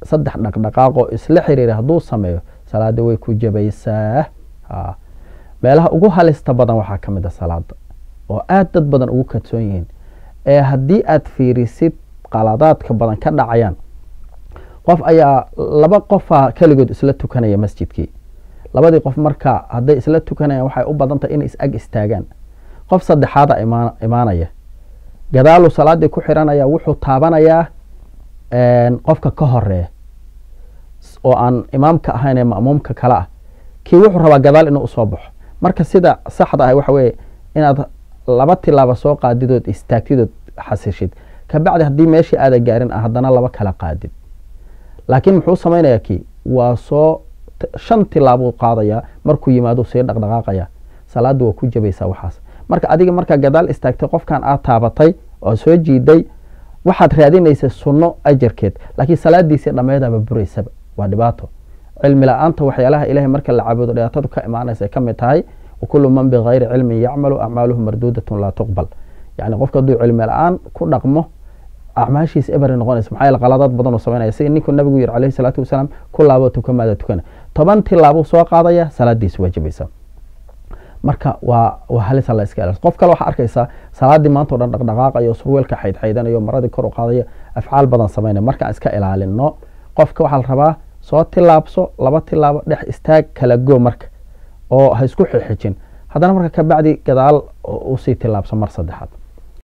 saddex dhaqdhaqaaqo isla xiriira hadduu sameeyo salaada way ku jabaysaa. meelaha ugu halista badan waxaa ka mid ah salaada oo aad dad badan ugu kadsoon yihiin ee haddii aad fiirisid qaladaadka badan ka dhacayaan. qof ayaa laba qofa kaligood isla tukanaya masjidkii, labadii qof marka hadday isla tukanayaan waxay u badan tahay inay is-ag istaagaan. qof saddexaada imaanaya gadaalu salaadii ku xiranaya, wuxuu taabanayaa qofka ka horeeya oo aan imaamka ahayn ee ma'muumka kale ah, kii wuxuu rabaa gadaal inuu usoo baxo. marka sida saxda ah waxa weeye inaad laba tilaabo soo qaadidood istaagtidood xasishid, kabacdi haddii meeshii aada gaarin haddana laba kala qaadid. laakiin muxuu samaynayaa kii waa soo 5 tilaabo qaadaya, markuu yimaado sii dhaqdhaqaaqaya, salaadu waa ku jabaysaa waxaas. marka adiga marka gadaal istaagtay qofkan aad taabatay oo soo jiiday waxaad raadinaysaa sunno ajarkeed, laakiin salaadiisii dhammeedaba buraysaba. waa dhibaato. cilmi la'aanta waxyaalaha ilaahay marka la caabudo dhibaatadu ka imaanaysa ka mid tahay وكل من بغير علم يعمل أعماله مردودة لا تقبل. يعني قفك دو علم الآن كل رقمه أعماشيس إبر نغنس محايا الغلطات بدن وصمينا يسير نيكو النبي عليه الصلاة والسلام كل لابوتو كما ذا تكنا طبعا تلابو سوا قاضية صلاة ديس واجبيسا marka waa halis la iska ilaaliyo. qof kale waxa arkaysa salaadii maanta oo dhan dhaqdhaqaaq iyo surweelka xaydxaydanayo maradii kor u qaadayo afcaal badan sameynay. marka iska ilaalino qofka waxa la rabaa soo tilaabso, laba tilaabo dhex istaag, kala go marka oo ha isku xixijin, haddana marka ka bacdi gadaal u sii tilaabso mar saddexaad.